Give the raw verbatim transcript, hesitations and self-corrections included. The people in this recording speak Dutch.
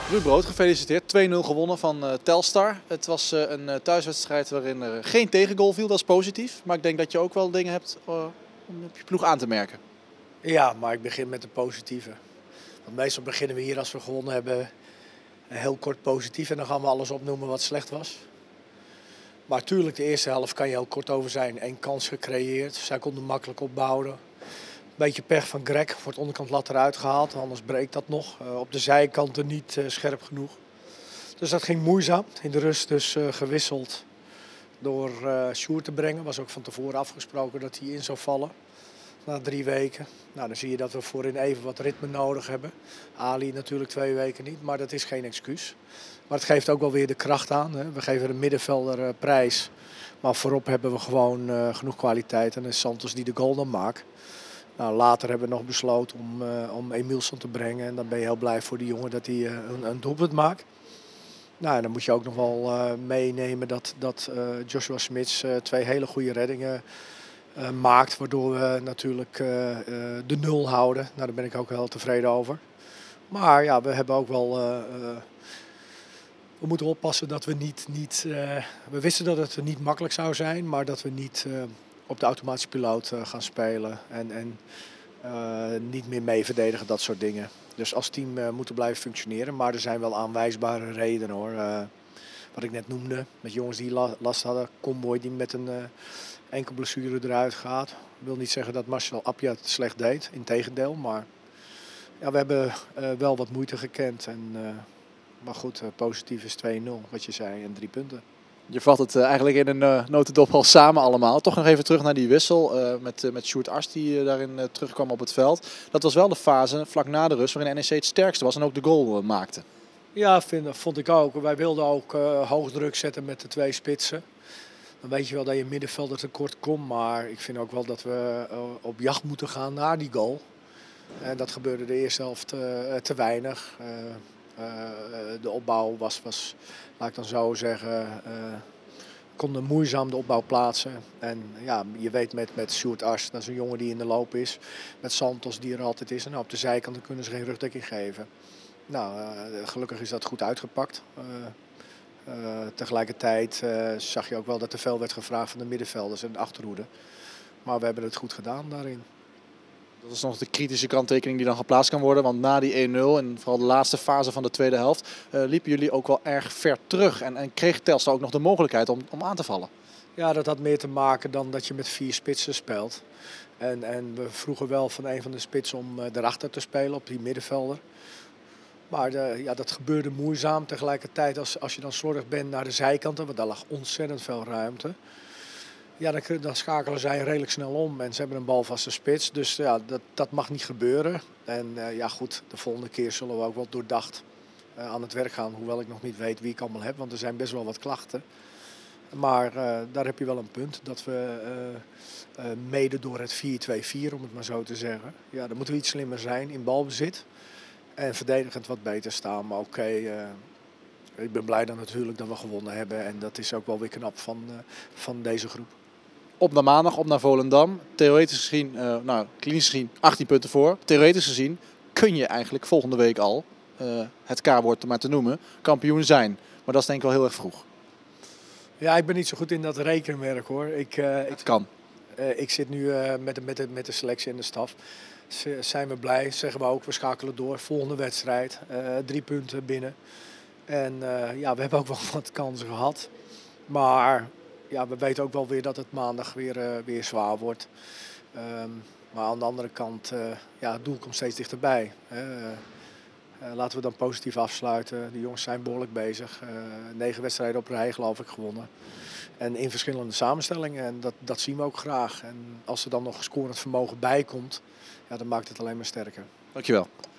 Ruud Brood, gefeliciteerd. twee nul gewonnen van uh, Telstar. Het was uh, een uh, thuiswedstrijd waarin er geen tegengoal viel, dat is positief. Maar ik denk dat je ook wel dingen hebt uh, om op je ploeg aan te merken. Ja, maar ik begin met de positieve. Want meestal beginnen we hier als we gewonnen hebben heel kort positief. En dan gaan we alles opnoemen wat slecht was. Maar tuurlijk, de eerste helft kan je heel kort over zijn. Eén kans gecreëerd, zij konden makkelijk opbouwen. Beetje pech van Greg, voor het onderkant lat eruit gehaald, anders breekt dat nog. Uh, op de zijkanten niet uh, scherp genoeg. Dus dat ging moeizaam. In de rust dus uh, gewisseld door uh, Sjoerd te brengen. Was ook van tevoren afgesproken dat hij in zou vallen. Na drie weken. Nou, dan zie je dat we voorin even wat ritme nodig hebben. Ali natuurlijk twee weken niet, maar dat is geen excuus. Maar het geeft ook wel weer de kracht aan. Hè. We geven een middenvelder uh, prijs. Maar voorop hebben we gewoon uh, genoeg kwaliteit. En dan is Santos die de goal dan maakt. Nou, later hebben we nog besloten om, uh, om Emilson te brengen. En dan ben je heel blij voor die jongen dat hij uh, een, een doelpunt maakt. Nou, en dan moet je ook nog wel uh, meenemen dat, dat uh, Joshua Smits uh, twee hele goede reddingen uh, maakt. Waardoor we natuurlijk uh, uh, de nul houden. Nou, daar ben ik ook heel tevreden over. Maar ja, we hebben ook wel... Uh, uh, we moeten oppassen dat we niet... niet uh, we wisten dat het niet makkelijk zou zijn, maar dat we niet... Uh, op de automatische piloot uh, gaan spelen en, en uh, niet meer mee verdedigen, dat soort dingen. Dus als team uh, moeten blijven functioneren, maar er zijn wel aanwijsbare redenen hoor. Uh, wat ik net noemde, met jongens die la last hadden, Comboy die met een uh, enkel blessure eruit gaat. Ik wil niet zeggen dat Marcel Appia het slecht deed, integendeel, maar ja, we hebben uh, wel wat moeite gekend. En, uh, maar goed, uh, positief is twee nul, wat je zei, en drie punten. Je vat het uh, eigenlijk in een uh, notendop al samen allemaal. Toch nog even terug naar die wissel uh, met, uh, met Sjoerd Ars die uh, daarin uh, terugkwam op het veld. Dat was wel de fase vlak na de rust waarin N E C het sterkste was en ook de goal uh, maakte. Ja, vind, vond ik ook. Wij wilden ook uh, hoog druk zetten met de twee spitsen. Dan weet je wel dat je middenvelder tekort komt. Maar ik vind ook wel dat we uh, op jacht moeten gaan naar die goal. En dat gebeurde de eerste helft uh, te weinig. Uh, Uh, de opbouw was, was, laat ik dan zo zeggen, uh, konden moeizaam de opbouw plaatsen. En ja, je weet met, met Sjoerd Ars, dat is een jongen die in de loop is. Met Santos die er altijd is. En nou, op de zijkanten kunnen ze geen rugdekking geven. Nou, uh, gelukkig is dat goed uitgepakt. Uh, uh, tegelijkertijd uh, zag je ook wel dat er veel werd gevraagd van de middenvelders en de achterhoede. Maar we hebben het goed gedaan daarin. Dat is nog de kritische kanttekening die dan geplaatst kan worden. Want na die één nul en vooral de laatste fase van de tweede helft uh, liepen jullie ook wel erg ver terug. En, en kreeg Telstar ook nog de mogelijkheid om, om aan te vallen. Ja, dat had meer te maken dan dat je met vier spitsen speelt. En, en we vroegen wel van een van de spitsen om uh, erachter te spelen op die middenvelder. Maar de, ja, dat gebeurde moeizaam. Tegelijkertijd als, als je dan slordig bent naar de zijkanten, want daar lag ontzettend veel ruimte. Ja, dan, dan schakelen zij redelijk snel om en ze hebben een balvaste spits. Dus ja, dat, dat mag niet gebeuren. En uh, ja goed, de volgende keer zullen we ook wel doordacht uh, aan het werk gaan. Hoewel ik nog niet weet wie ik allemaal heb, want er zijn best wel wat klachten. Maar uh, daar heb je wel een punt, dat we uh, uh, mede door het vier twee vier, om het maar zo te zeggen. Ja, dan moeten we iets slimmer zijn in balbezit. En verdedigend wat beter staan, maar oké. Okay, uh, ik ben blij dan natuurlijk dat we gewonnen hebben. En dat is ook wel weer knap van, uh, van deze groep. Op naar maandag, op naar Volendam. Theoretisch gezien, uh, nou klinisch gezien achttien punten voor. Theoretisch gezien kun je eigenlijk volgende week al, uh, het K-woord maar te noemen, kampioen zijn. Maar dat is denk ik wel heel erg vroeg. Ja, ik ben niet zo goed in dat rekenwerk hoor. Ik, uh, het kan. Uh, ik zit nu uh, met, de, met, de, met de selectie en de staf. Z zijn we blij, zeggen we ook, we schakelen door. Volgende wedstrijd, uh, drie punten binnen. En uh, ja, we hebben ook wel wat kansen gehad. Maar ja, we weten ook wel weer dat het maandag weer, uh, weer zwaar wordt. Um, maar aan de andere kant, uh, ja, het doel komt steeds dichterbij. Uh, uh, laten we dan positief afsluiten. De jongens zijn behoorlijk bezig. Uh, negen wedstrijden op rij geloof ik gewonnen. En in verschillende samenstellingen. En dat, dat zien we ook graag. En als er dan nog scorend vermogen bij komt, ja, dan maakt het alleen maar sterker. Dankjewel.